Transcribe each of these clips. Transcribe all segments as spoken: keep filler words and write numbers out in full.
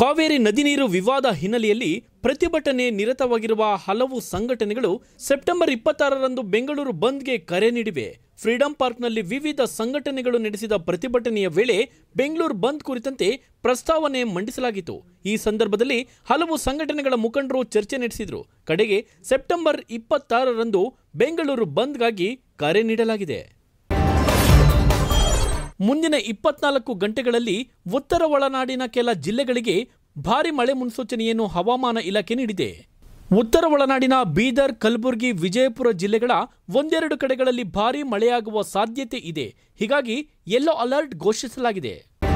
ಕಾವೇರಿ ನದಿ ನೀರು ವಿವಾದ ಹಿನ್ನೆಲೆಯಲ್ಲಿ ಪ್ರತಿಭಟನೆ ನಿರತವಾಗಿರುವ ಹಲವು ಸಂಘಟನೆಗಳು ಸೆಪ್ಟೆಂಬರ್ ಇಪ್ಪತ್ತಾರರಂದು ಬೆಂಗಳೂರು ಬಂದ್ಗೆ ಕರೆ ನೀಡಿವೆ. ಫ್ರೀಡಂ ಪಾರ್ಕ್ನಲ್ಲಿ ವಿವಿಧ ಸಂಘಟನೆಗಳು ನಡೆಸಿದ ಪ್ರತಿಭಟನೆಯ ವೇಳೆ ಬೆಂಗಳೂರು ಬಂದ್ ಕುರಿತಂತೆ ಪ್ರಸ್ತಾವನೆ ಮಂಡಿಸಲಾಗಿತ್ತು. ಈ ಸಂದರ್ಭದಲ್ಲಿ ಹಲವು ಸಂಘಟನೆಗಳ ಮುಖಂಡರು ಚರ್ಚೆ ನಡೆಸಿದರು. ಕಡೆಗೆ ಸೆಪ್ಟೆಂಬರ್ ಇಪ್ಪತ್ತಾರರಂದು ಬೆಂಗಳೂರು ಬಂದ್ಗಾಗಿ ಕರೆ ನೀಡಲಾಗಿದೆ. ಮುಂದಿನ ಇಪ್ಪತ್ನಾಲ್ಕು ಗಂಟೆಗಳಲ್ಲಿ ಉತ್ತರ ಒಳನಾಡಿನ ಕೆಲ ಜಿಲ್ಲೆಗಳಿಗೆ ಭಾರಿ ಮಳೆ ಮುನ್ಸೂಚನೆಯನ್ನು ಹವಾಮಾನ ಇಲಾಖೆ ನೀಡಿದೆ. ಉತ್ತರ ಒಳನಾಡಿನ ಬೀದರ್, ಕಲಬುರಗಿ, ವಿಜಯಪುರ ಜಿಲ್ಲೆಗಳ ಒಂದೆರಡು ಕಡೆಗಳಲ್ಲಿ ಭಾರಿ ಮಳೆಯಾಗುವ ಸಾಧ್ಯತೆ ಇದೆ. ಹೀಗಾಗಿ ಯೆಲ್ಲೋ ಅಲರ್ಟ್ ಘೋಷಿಸಲಾಗಿದೆ.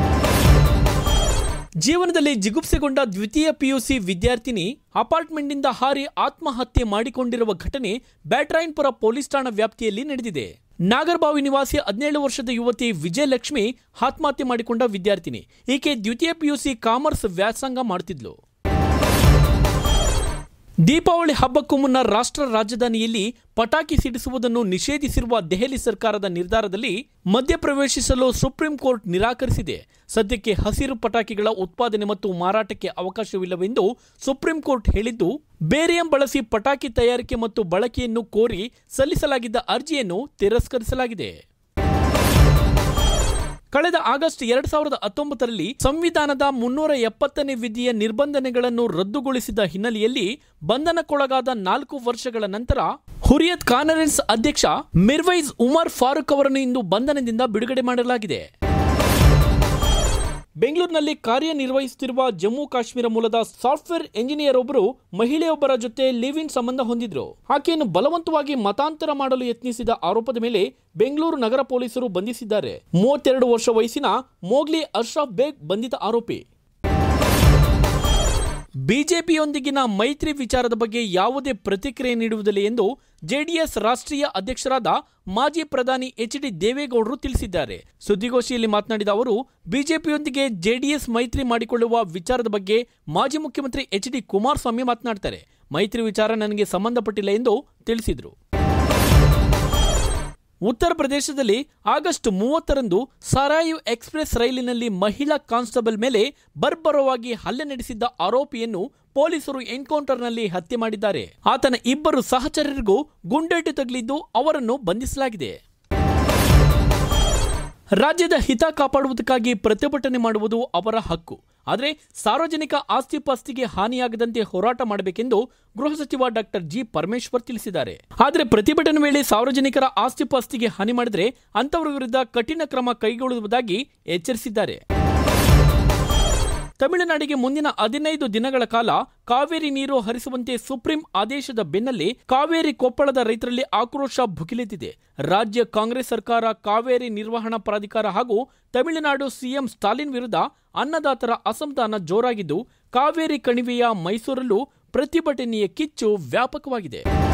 ಜೀವನದಲ್ಲಿ ಜಿಗುಪ್ಸೆಗೊಂಡ ದ್ವಿತೀಯ ಪಿಯುಸಿ ವಿದ್ಯಾರ್ಥಿನಿ ಅಪಾರ್ಟ್ಮೆಂಟ್ನಿಂದ ಹಾರಿ ಆತ್ಮಹತ್ಯೆ ಮಾಡಿಕೊಂಡಿರುವ ಘಟನೆ ಬ್ಯಾಟರಾಯನಪುರ ಪೊಲೀಸ್ ಠಾಣಾ ವ್ಯಾಪ್ತಿಯಲ್ಲಿ ನಡೆದಿದೆ. ನಾಗರಬಾವಿ ನಿವಾಸಿ ಹದಿನೇಳು ವರ್ಷದ ಯುವತಿ ವಿಜಯಲಕ್ಷ್ಮಿ ಆತ್ಮಹತ್ಯೆ ಮಾಡಿಕೊಂಡ ವಿದ್ಯಾರ್ಥಿನಿ. ಈಕೆ ದ್ವಿತೀಯ ಪಿಯುಸಿ ಕಾಮರ್ಸ್ ವ್ಯಾಸಂಗ ಮಾಡುತ್ತಿದ್ಲು. ದೀಪಾವಳಿ ಹಬ್ಬಕ್ಕೂ ಮುನ್ನ ರಾಷ್ಟ್ರ ರಾಜಧಾನಿಯಲ್ಲಿ ಪಟಾಕಿ ಸಿಡಿಸುವುದನ್ನು ನಿಷೇಧಿಸಿರುವ ದೆಹಲಿ ಸರ್ಕಾರದ ನಿರ್ಧಾರದಲ್ಲಿ ಮಧ್ಯಪ್ರವೇಶಿಸಲು ಸುಪ್ರೀಂ ಕೋರ್ಟ್ ನಿರಾಕರಿಸಿದೆ. ಸದ್ಯಕ್ಕೆ ಹಸಿರು ಪಟಾಕಿಗಳ ಉತ್ಪಾದನೆ ಮತ್ತು ಮಾರಾಟಕ್ಕೆ ಅವಕಾಶವಿಲ್ಲವೆಂದು ಸುಪ್ರೀಂ ಕೋರ್ಟ್ ಹೇಳಿದ್ದು, ಬೇರಿಯಂ ಬಳಸಿ ಪಟಾಕಿ ತಯಾರಿಕೆ ಮತ್ತು ಬಳಕೆಯನ್ನು ಕೋರಿ ಸಲ್ಲಿಸಲಾಗಿದ್ದ ಅರ್ಜಿಯನ್ನು ತಿರಸ್ಕರಿಸಲಾಗಿದೆ. ಕಳೆದ ಆಗಸ್ಟ್ ಎರಡ್ ಸಾವಿರದ ಹತ್ತೊಂಬತ್ತರಲ್ಲಿ ಸಂವಿಧಾನದ ಮುನ್ನೂರ ಎಪ್ಪತ್ತನೇ ವಿಧಿಯ ನಿರ್ಬಂಧನೆಗಳನ್ನು ರದ್ದುಗೊಳಿಸಿದ ಹಿನ್ನೆಲೆಯಲ್ಲಿ ಬಂಧನಕ್ಕೊಳಗಾದ ನಾಲ್ಕು ವರ್ಷಗಳ ನಂತರ ಹುರಿಯತ್ ಕಾನ್ಫರೆನ್ಸ್ ಅಧ್ಯಕ್ಷ ಮಿರ್ವೈಜ್ ಉಮರ್ ಫಾರೂಕ್ ಅವರನ್ನು ಇಂದು ಬಂಧನದಿಂದ ಬಿಡುಗಡೆ ಮಾಡಲಾಗಿದೆ. ಬೆಂಗಳೂರಿನಲ್ಲಿ ಕಾರ್ಯನಿರ್ವಹಿಸುತ್ತಿರುವ ಜಮ್ಮು ಕಾಶ್ಮೀರ ಮೂಲದ ಸಾಫ್ಟ್ವೇರ್ ಎಂಜಿನಿಯರ್ ಒಬ್ಬರು ಮಹಿಳೆಯೊಬ್ಬರ ಜೊತೆ ಲಿವ್ ಇನ್ ಸಂಬಂಧ ಹೊಂದಿದ್ರು. ಆಕೆಯನ್ನು ಬಲವಂತವಾಗಿ ಮತಾಂತರ ಮಾಡಲು ಯತ್ನಿಸಿದ ಆರೋಪದ ಮೇಲೆ ಬೆಂಗಳೂರು ನಗರ ಪೊಲೀಸರು ಬಂಧಿಸಿದ್ದಾರೆ. ಮೂವತ್ತೆರಡು ವರ್ಷ ವಯಸ್ಸಿನ ಮೋಗ್ಲಿ ಅಶ್ರಫ್ ಬೇಗ್ ಬಂಧಿತ ಆರೋಪಿ. ಬಿಜೆಪಿಯೊಂದಿಗಿನ ಮೈತ್ರಿ ವಿಚಾರದ ಬಗ್ಗೆ ಯಾವುದೇ ಪ್ರತಿಕ್ರಿಯೆ ನೀಡುವುದಿಲ್ಲ ಎಂದು ಜೆಡಿಎಸ್ ರಾಷ್ಟ್ರೀಯ ಅಧ್ಯಕ್ಷರಾದ ಮಾಜಿ ಪ್ರಧಾನಿ ಎಚ್ ಡಿ ದೇವೇಗೌಡರು ತಿಳಿಸಿದ್ದಾರೆ. ಸುದ್ದಿಗೋಷ್ಠಿಯಲ್ಲಿ ಮಾತನಾಡಿದ ಅವರು, ಬಿಜೆಪಿಯೊಂದಿಗೆ ಜೆಡಿಎಸ್ ಮೈತ್ರಿ ಮಾಡಿಕೊಳ್ಳುವ ವಿಚಾರದ ಬಗ್ಗೆ ಮಾಜಿ ಮುಖ್ಯಮಂತ್ರಿ ಎಚ್ ಡಿ ಕುಮಾರಸ್ವಾಮಿ ಮಾತನಾಡ್ತಾರೆ. ಮೈತ್ರಿ ವಿಚಾರ ನನಗೆ ಸಂಬಂಧಪಟ್ಟಿಲ್ಲ ಎಂದು ತಿಳಿಸಿದರು. ಉತ್ತರ ಪ್ರದೇಶದಲ್ಲಿ ಆಗಸ್ಟ್ ಮೂವತ್ತರಂದು ಸರಾಯು ಎಕ್ಸ್ಪ್ರೆಸ್ ರೈಲಿನಲ್ಲಿ ಮಹಿಳಾ ಕಾನ್ಸ್ಟೇಬಲ್ ಮೇಲೆ ಬರ್ಬರವಾಗಿ ಹಲ್ಲೆ ನಡೆಸಿದ್ದ ಆರೋಪಿಯನ್ನು ಪೊಲೀಸರು ಎನ್ಕೌಂಟರ್ನಲ್ಲಿ ಹತ್ಯೆ ಮಾಡಿದ್ದಾರೆ. ಆತನ ಇಬ್ಬರು ಸಹಚರರಿಗೂ ಗುಂಡೇಟು ತಗುಲಿದ್ದು ಅವರನ್ನು ಬಂಧಿಸಲಾಗಿದೆ. ರಾಜ್ಯದ ಹಿತ ಕಾಪಾಡುವುದಕ್ಕಾಗಿ ಪ್ರತಿಭಟನೆ ಮಾಡುವುದು ಅವರ ಹಕ್ಕು. ಆದರೆ ಸಾರ್ವಜನಿಕ ಆಸ್ತಿ ಪಾಸ್ತಿಗೆ ಹಾನಿಯಾಗದಂತೆ ಹೋರಾಟ ಮಾಡಬೇಕೆಂದು ಗೃಹ ಸಚಿವ ಡಾಕ್ಟರ್ ಜಿ ಪರಮೇಶ್ವರ್ ತಿಳಿಸಿದ್ದಾರೆ. ಆದರೆ ಪ್ರತಿಭಟನೆ ವೇಳೆ ಸಾರ್ವಜನಿಕರ ಆಸ್ತಿ ಪಾಸ್ತಿಗೆ ಹಾನಿ ಮಾಡಿದರೆ ಅಂತವರ ವಿರುದ್ಧ ಕಠಿಣ ಕ್ರಮ ಕೈಗೊಳ್ಳುವುದಾಗಿ ಎಚ್ಚರಿಸಿದ್ದಾರೆ. ತಮಿಳುನಾಡಿಗೆ ಮುಂದಿನ ಹದಿನೈದು ದಿನಗಳ ಕಾಲ ಕಾವೇರಿ ನೀರು ಹರಿಸುವಂತೆ ಸುಪ್ರೀಂ ಆದೇಶದ ಬೆನ್ನಲ್ಲೇ ಕಾವೇರಿ ಕೊಪ್ಪಳದ ರೈತರಲ್ಲಿ ಆಕ್ರೋಶ ಭುಗಿಲೆದ್ದಿದೆ. ರಾಜ್ಯ ಕಾಂಗ್ರೆಸ್ ಸರ್ಕಾರ, ಕಾವೇರಿ ನಿರ್ವಹಣಾ ಪ್ರಾಧಿಕಾರ ಹಾಗೂ ತಮಿಳುನಾಡು ಸಿಎಂ ಸ್ಟಾಲಿನ್ ವಿರುದ್ಧ ಅನ್ನದಾತರ ಅಸಮಾಧಾನ ಜೋರಾಗಿದ್ದು, ಕಾವೇರಿ ಕಣಿವೆಯ ಮೈಸೂರಲ್ಲೂ ಪ್ರತಿಭಟನೆಯ ಕಿಚ್ಚು ವ್ಯಾಪಕವಾಗಿದೆ.